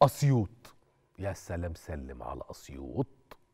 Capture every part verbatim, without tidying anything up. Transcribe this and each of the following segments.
أسيوط. يا سلام، سلم على أسيوط.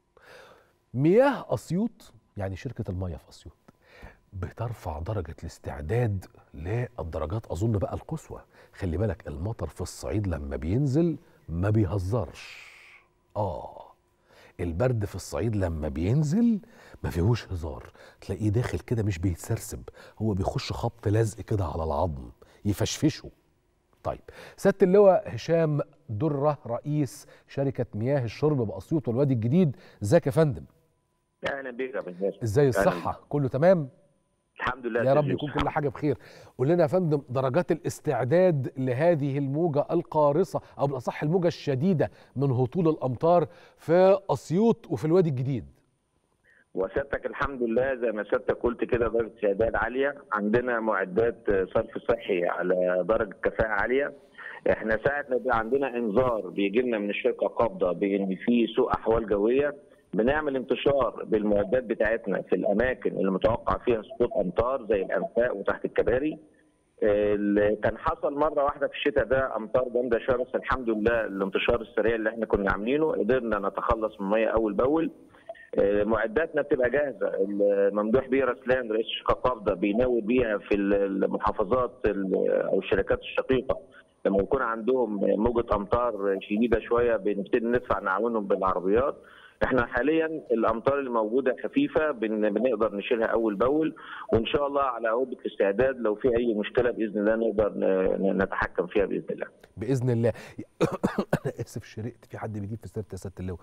مياه أسيوط يعني شركة المياه في أسيوط بترفع درجة الاستعداد للدرجات أظن بقى القصوى. خلي بالك المطر في الصعيد لما بينزل ما بيهزرش. آه البرد في الصعيد لما بينزل ما فيهوش هزار، تلاقيه داخل كده مش بيتسرسب، هو بيخش خبط لزق كده على العظم يفشفشه. طيب سيادة اللواء هشام درة رئيس شركة مياه الشرب بأسيوط والوادي الجديد، ازيك يا فندم؟ اهلا بيك يا باشا. ازاي الصحة؟ كله تمام؟ الحمد لله يا رب يكون كل حاجة بخير. قول لنا يا فندم درجات الاستعداد لهذه الموجة القارصة أو بالأصح الموجة الشديدة من هطول الأمطار في أسيوط وفي الوادي الجديد. وسيادتك الحمد لله زي ما سيادتك قلت كده درجة استعداد عالية، عندنا معدات صرف صحي على درجة كفاءة عالية. احنا ساعة ما بيبقى عندنا انذار بيجي لنا من الشركة قابضة بان في سوء احوال جوية، بنعمل انتشار بالمعدات بتاعتنا في الاماكن اللي متوقع فيها سقوط امطار زي الانفاق وتحت الكباري. اللي كان حصل مره واحده في الشتاء ده امطار جامده شويه، بس الحمد لله الانتشار السريع اللي احنا كنا عاملينه قدرنا نتخلص من الميه اول باول. معداتنا بتبقى جاهزه، الممدوح بيه رسلان رئيس الشركه قابضه بيناول بيها في المحافظات او الشركات الشقيقه لما يكون عندهم موجه امطار شديده شويه بنبتدي ندفع نعاونهم بالعربيات. احنا حاليا الامطار اللي موجوده خفيفه بن... بنقدر نشيلها اول باول، وان شاء الله على عودة الاستعداد لو في اي مشكله باذن الله نقدر نتحكم فيها باذن الله. باذن الله. انا اسف شرقت في حد بيجيب في سيره يا سياده اللواء.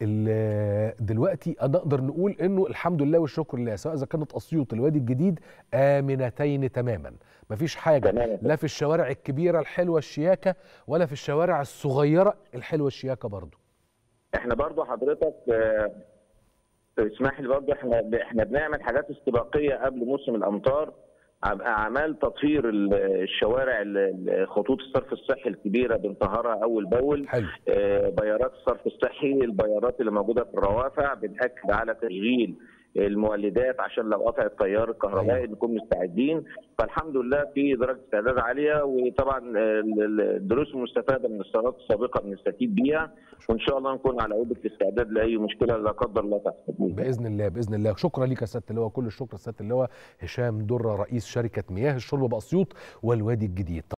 دلوقتي نقدر نقول انه الحمد لله والشكر لله سواء اذا كانت اسيوط الوادي الجديد امنتين تماما، مفيش حاجه تمام. لا في الشوارع الكبيره الحلوه الشياكه ولا في الشوارع الصغيره الحلوه الشياكه برضو. احنا برضو حضرتك اه اسمح لي برضو احنا احنا بنعمل حاجات استباقيه قبل موسم الامطار، اعمال تطهير الشوارع، خطوط الصرف الصحي الكبيره بنطهرها اول باول. حلو. اه بيارات الصرف الصحي، البيارات اللي موجوده في الروافع بنأكد على تشغيل المولدات عشان لو قطع التيار الكهربائي أيوة. نكون مستعدين. فالحمد لله في درجه استعداد عاليه، وطبعا الدروس المستفاده من السنوات السابقه بنستفيد بيها، وان شاء الله نكون على عودة الاستعداد لاي مشكله لا قدر الله تحصل باذن الله. باذن الله. شكرا ليك يا سياده اللواء، كل الشكر سياده اللواء هشام درة رئيس شركه مياه الشرب باسيوط والوادي الجديد.